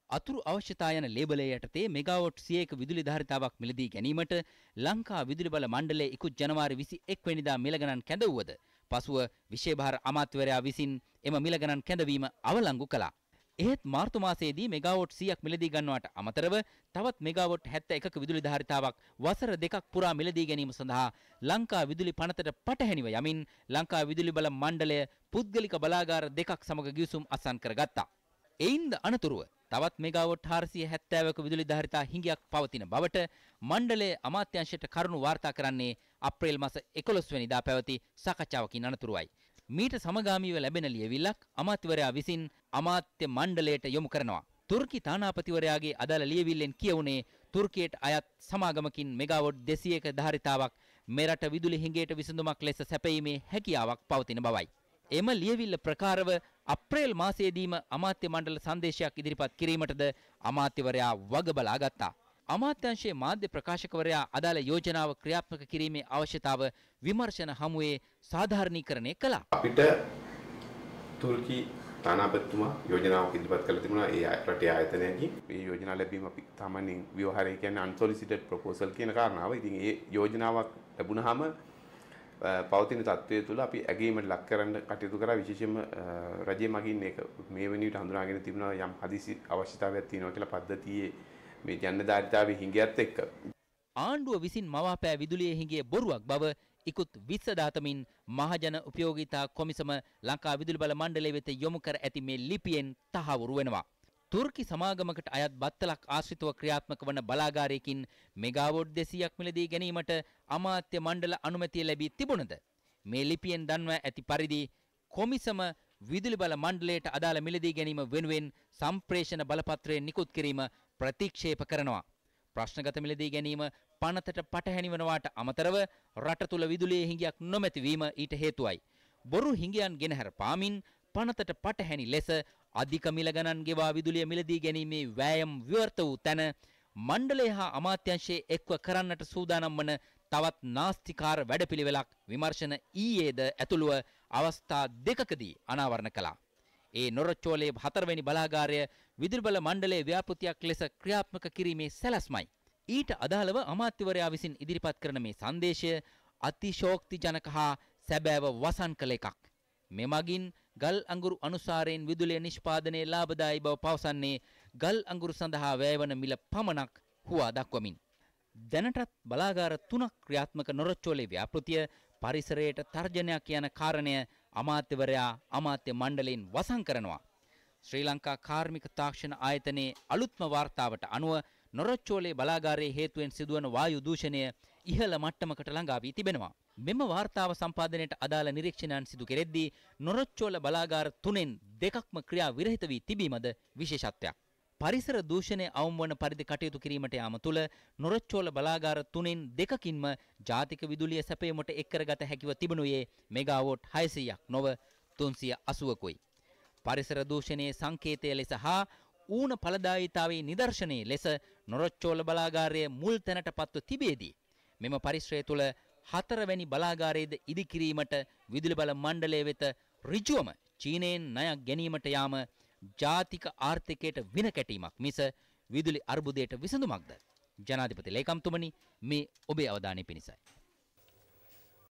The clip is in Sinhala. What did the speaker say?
අතුරු අවශ්‍යතා යන ලේබලය යටතේ මෙගාවොට් 100ක විදුලි ධාරිතාවක් මිලදී ගැනීමට ලංකා විදුලි බල මණ්ඩලය ඉකුත් ජනවාරි 21 වෙනිදා මිල ගණන් කැඳවුවද පසුව විශේෂභාර අමාත්‍යවරයා විසින් එම මිල ගණන් කැඳවීම අවලංගු කළා. එහෙත් මාර්තු මාසයේදී මෙගාවොට් 100ක් මිලදී ගන්නවට අමතරව තවත් මෙගාවොට් 71ක විදුලි ධාරිතාවක් වසර දෙකක් පුරා මිලදී ගැනීම සඳහා ලංකා විදුලි පනතට පටහැනිව යමින් ලංකා විදුලි බල මණ්ඩලය පුද්ගලික බලාගාර දෙකක් සමග ගිවිසුම් අත්සන් කරගත්තා. එයින්ද අනතුරුව තවත් මෙගාවොට් 470ක විදුලි ධාරිතා හිඟයක් පවතින බවට මණ්ඩලයේ අමාත්‍යාංශයට කරුණු වාර්තා කරන්නේ අප්‍රේල් මාස 11 වෙනිදා පැවති සාකච්ඡාවකින් අනතුරුවයි. මීට සමගාමීව ලැබෙන ලියවිල්ලක් අමාත්‍යවරයා විසින් අමාත්‍ය මණ්ඩලයට යොමු කරනවා. තුර්කි තානාපතිවරයාගේ අදාළ ලියවිල්ලෙන් කියවුනේ තුර්කියට අයත් සමාගමකින් මෙගාවොට් 200ක ධාරිතාවක් මෙරට විදුලි හිඟයට විසඳුමක් ලෙස සැපයීමේ හැකියාවක් පවතින බවයි. එම ලියවිල්ල ප්‍රකාරව අප්‍රේල් මාසයේදීම අමාත්‍ය මණ්ඩල සංදේශයක් ඉදිරිපත් කිරීමටද අමාත්‍යවරයා වග බලා ගත්තා. අමාත්‍යාංශයේ මාධ්‍ය ප්‍රකාශකවරයා අදාළ යෝජනාව ක්‍රියාත්මක කිරීමේ අවශ්‍යතාව විමර්ශන හමුවේ සාධාරණීකරණය කළා. අපිට තුර්කි තානාපතිතුමා යෝජනාවක් ඉදිරිපත් කළ තිබුණා ඒ රටේ ආයතනයකින්. මේ යෝජනාව ලැබීම අපි සාමාන්‍යයෙන් ව්‍යවහාරය කියන්නේ unsolicited proposal කියන කාරණාව. ඉතින් ඒ යෝජනාවක් ලැබුණාම පවතින තත්ත්වය තුළ අපි ඇගීමට ලක් කරන්න කටයුතු කරා. විශේෂයෙන්ම රජයේ මගින් ඒක මේ වෙන විට හඳුනාගෙන තිබුණා යම් හදිසි අවශ්‍යතාවයක් තියෙනවා කියලා පද්ධතියේ මේ ජන ධාරිතාවේ හිඟයත් එක්ක. ආණ්ඩුව විසින් මවාපෑ විදුලියේ හිඟේ බොරුවක් බව ඉකුත් 20 දාතමින් මහජන උපයෝගීතා කොමිසම ලංකා විදුලි බල මණ්ඩලය වෙත යොමු කර ඇති මේ ලිපියෙන් තහවුරු වෙනවා. තුර්කි සමාගමකට අයත් බත්තලක් ආශ්‍රිතව ක්‍රියාත්මක වන බලාගාරයකින් මෙගාවොට් 200ක් මිලදී ගැනීමට අමාත්‍ය මණ්ඩල අනුමැතිය ලැබී තිබුණද මේ ලිපියෙන් දන්වා ඇති පරිදි කොමිසම විදුලි බල මණ්ඩලයට අදාළ මිලදී ගැනීම වෙනුවෙන් සම්ප්‍රේෂණ බලපත්‍රය නිකුත් කිරීම ප්‍රතික්ෂේප කරනවා. ප්‍රශ්නගත මිලදී ගැනීම පනතට පටහැනි වනවාට අමතරව රට තුල විදුලියේ හිඟයක් නොමැති වීම ඊට හේතුවයි. බොරු හිඟයන් ගෙනහැර පාමින් පනතට පටහැනි ලෙස අධික මිල ගණන් ගෙවා විදුලිය මිලදී ගැනීමේ වෑයම් විවෘත වූ තැන මණ්ඩලය හා අමාත්‍යාංශයේ එක්ව කරන්නට සූදානම් වන තවත් නාස්තිකාර වැඩපිළිවෙලක් විමර්ශන ඊයේද ඇතුළුව අවස්ථා දෙකකදී අනාවරණ කළා. ඒ නොරොච්චෝලේ 4 වෙනි බලාගාරය විදුලි බල මණ්ඩලයේ ව්‍යාපෘතියක් ලෙස ක්‍රියාත්මක කිරීමේ සැලැස්මයි. ඊට අදාළව අමාත්‍යවරයා විසින් ඉදිරිපත් කරන මේ සංදේශය අතිශෝක්තිජනක හා සැබෑව වසන් කළ එකක්. මෙමගින් ගල් අඟුරු අනුසාරයෙන් විදුලිය නිෂ්පාදනයේ ලාභදායී බව පවසන්නේ ගල් අඟුරු සඳහා වැයවන මිල පමණක් හුවා දක්වමින්. දැනටත් බලාගාර 3ක් ක්‍රියාත්මක නොරොච්චෝලේ ව්‍යාපෘතිය පරිසරයට තර්ජනයක් යන කාරණය අමාත්‍යවරයා අමාත්‍ය මණ්ඩලයෙන් වසන් කරනවා. ශ්‍රී ලංකා කාර්මික තාක්ෂණ ආයතනයේ අලුත්ම වාර්තාවට අනුව නොරොච්චෝලේ බලාගාරයේ හේතුවෙන් සිදුවන වායු දූෂණය ඉහළ මට්ටමකට ළඟා වී තිබෙනවා. මෙම වාර්තාව සම්පාදනයට අදාළ නිරීක්ෂණයන් සිදු කෙරෙද්දී නොරොච්චෝල බලාගාර 3න් දෙකක්ම ක්‍රියා විරහිත වී තිබීමද විශේෂත්වයක්. පරිසර දූෂණය අවම වන පරිදි කටයුතු කිරීමට යාම තුළ නොරොච්චෝල බලාගාර 3න් දෙකකින්ම ජාතික විදුලිය සැපයීමට එක් කරගත හැකිව තිබුණේ මෙගාවොට් 600ක් නොව 380කුයි. පරිසර දූෂණයේ සංකේතය ලෙස හා ඌන ඵලදායීතාවයේ නිදර්ශනයේ ලෙස නොරොච්චෝල බලාගාරය මුල් තැනට පත්ව තිබේදී මෙම පරිශ්‍රය තුළ 4 වැනි බලාගාරයේද ඉදිකිරීමට විදුලි බල මණ්ඩලය වෙත ඍජුවම චීනයෙන් ණයක් ගැනීමට යාම ජාතික ආර්ථිකයට වින කැටීමක් මිස විදුලි අර්බුදයට විසඳුමක්ද? ජනාධිපති ලේකම්තුමනි, මේ ඔබේ අවධානය පිණිසයි.